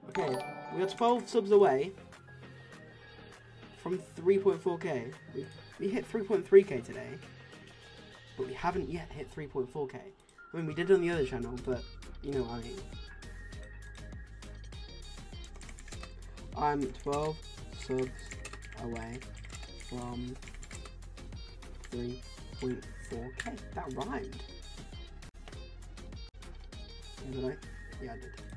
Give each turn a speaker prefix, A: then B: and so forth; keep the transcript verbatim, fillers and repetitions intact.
A: Okay, we are twelve subs away from three point four K. We, we hit three point three K today, but we haven't yet hit three point four K. I mean, we did on the other channel, but you know what I mean. I'm twelve subs away from three point four K. That rhymed. Yeah, did I? Yeah, I did.